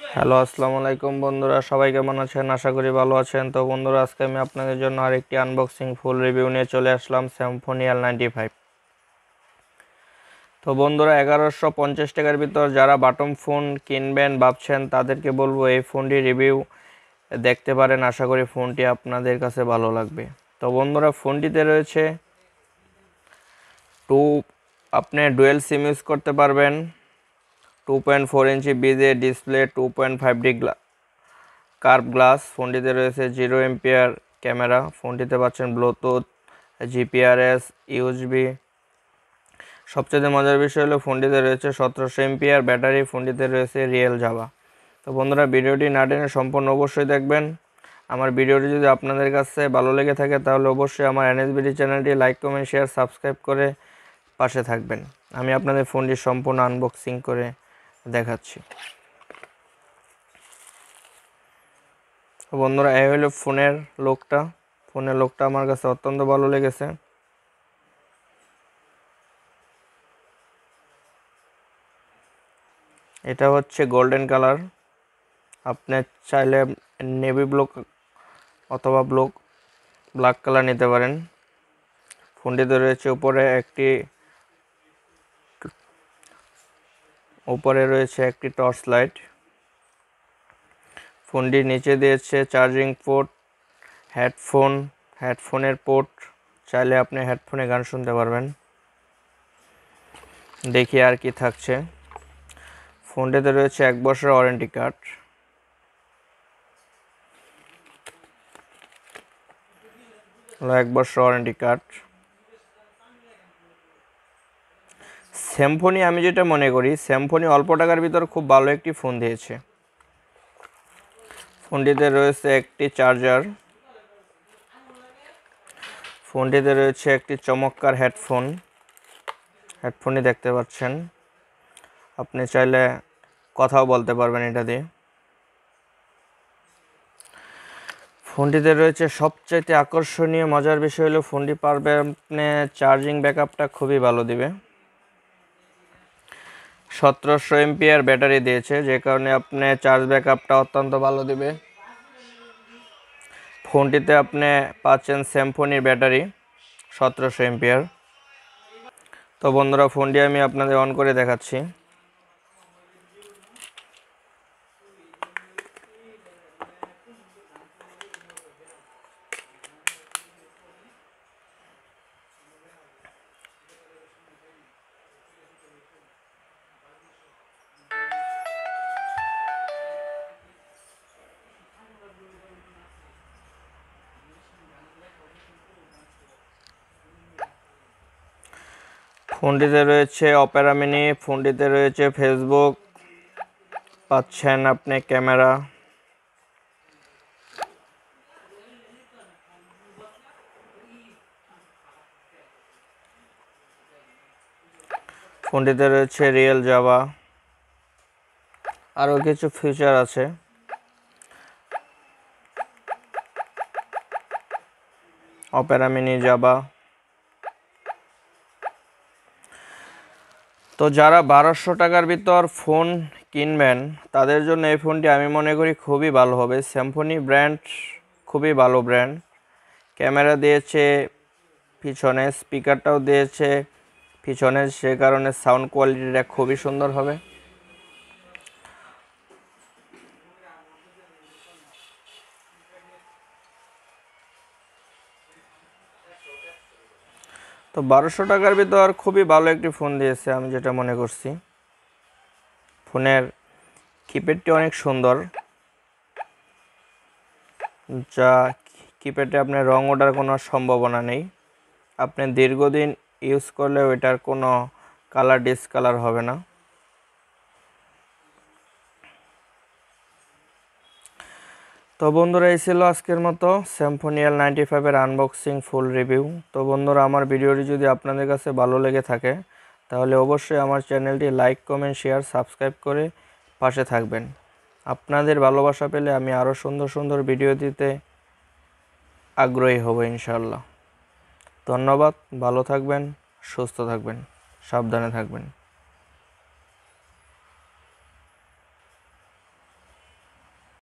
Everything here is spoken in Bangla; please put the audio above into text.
হ্যালো, আসসালামু আলাইকুম বন্ধুরা, সবাই কেমন আছেন? আশা করি ভালো আছেন। তো বন্ধুরা, আজকে আমি আপনাদের জন্য আরেকটি আনবক্সিং ফুল রিভিউ নিয়ে চলে আসলাম স্যামসং L95। তো বন্ধুরা, 1150 টাকার ভিতর যারা বাটন ফোন কিনবেন ভাবছেন তাদেরকে বলবো এই ফোনটি রিভিউ দেখতে পারেন। আশা করি ফোনটি আপনাদের কাছে ভালো লাগবে। তো বন্ধুরা, ফোনটিতে রয়েছে আপনি ডুয়েল সিম ইউজ করতে পারবেন, 2.4 ইঞ্চি বিজে ডিসপ্লে, 2.5D কার্ভ গ্লাস। ফোনটিতে রয়েছে 0 এম্পিয়ার ক্যামেরা। ফোনটিতে পাচ্ছেন ব্লুটুথ, জিপিআরএস, ইউএসবি। সবচেয়ে মজার বিষয় হলো ফোনটিতে রয়েছে 1700 এম্পিয়ার ব্যাটারি। ফোনটিতে রয়েছে রিয়েল জাভা। তো বন্ধুরা, ভিডিওটি না টেনে সম্পূর্ণ অবশ্যই দেখবেন। আমার ভিডিওটি যদি আপনাদের কাছে ভালো লেগে থাকে তাহলে অবশ্যই আমার এনএসবিডি চ্যানেলটি লাইক, কমেন্ট, শেয়ার, সাবস্ক্রাইব করে পাশে থাকবেন। আমি আপনাদের ফোনটি সম্পূর্ণ আনবক্সিং করে দেখাচ্ছি। বন্ধুরা, এই হলো ফোনের লুকটা আমার কাছে অত্যন্ত ভালো লেগেছে। এটা হচ্ছে গোল্ডেন কালার। আপনি চাইলে নেভি ব্লু অথবা ব্ল্যাক কালার নিতে পারেন। ফোনটিতে রয়েছে উপরে রয়েছে একটি টর্চ লাইট। ফোনটির নিচে দিয়েছে চার্জিং পোর্ট, হেডফোনের পোর্ট। চাইলে আপনি হেডফোনে গান শুনতে পারবেন। দেখি আর কি থাকছে। ফোনটিতে রয়েছে 1 বছরের ওয়ারেন্টি কার্ড। স্যামসং, আমি যেটা মনে করি স্যামসং অল্প টাকার ভিতর খুব ভালো একটি ফোন দিয়েছে। ফোনটিতে রয়েছে একটি চার্জার। ফোনটিতে রয়েছে একটি চমৎকার হেডফোনই দেখতে পাচ্ছেন। আপনি চাইলে কথাও বলতে পারবেন এটা দিয়ে। ফোনটিতে রয়েছে সবচাইতে আকর্ষণীয় মজার বিষয় হলো ফোনটি পারবে আপনি চার্জিং ব্যাকআপটা খুবই ভালো দিবে। 1700 এমপিআর ব্যাটারি দিয়েছে, যে কারণে আপনি চার্জ ব্যাকআপটা অত্যন্ত ভালো দিবে। ফোনটিতে আপনি পাচ্ছেন স্যামসংয়ের ব্যাটারি 1700 এমপিআর। তো বন্ধুরা, ফোনটি আমি আপনাদের অন করে দেখাচ্ছি। ফোনটিতে রয়েছে অপেরা মিনি, ফোনটিতে রয়েছে ফেসবুক, পাচ্ছেন আপনি ক্যামেরা। ফোনটিতে রয়েছে রিয়েল জাভা, আরও কিছু ফিচার আছে। Opera Mini, Java. তো যারা 1200 টাকার ভিতর ফোন কিনবেন তাদের জন্য এই ফোনটি আমি মনে করি খুবই ভালো হবে। স্যামসং ব্র্যান্ড খুবই ভালো ব্র্যান্ড। ক্যামেরা দিয়েছে পিছনে, স্পিকারটাও দিয়েছে পিছনে, সে কারণে সাউন্ড কোয়ালিটিটা খুবই সুন্দর হবে। তো 1200 টাকার ভিতর খুবই ভালো একটি ফোন দিয়েছে আমি যেটা মনে করছি। ফোনের কিপ্যাডটি অনেক সুন্দর, যা কিপ্যাডে আপনার রং ওঠার কোনো সম্ভাবনা নেই। আপনি দীর্ঘদিন ইউজ করলে ওইটার কোনো কালার ডিসকালার হবে না। তো বন্ধুরা, এই ছিল আজকের মতো স্যামসং L95 এর আনবক্সিং ফুল রিভিউ। তো বন্ধুরা, আমার ভিডিওটি যদি আপনাদের কাছে ভালো লেগে থাকে তাহলে অবশ্যই আমার চ্যানেলটি লাইক, কমেন্ট, শেয়ার, সাবস্ক্রাইব করে পাশে থাকবেন। আপনাদের ভালোবাসা পেলে আমি আরও সুন্দর সুন্দর ভিডিও দিতে আগ্রহী হব ইনশাআল্লাহ। ধন্যবাদ। ভালো থাকবেন, সুস্থ থাকবেন, সাবধানে থাকবেন।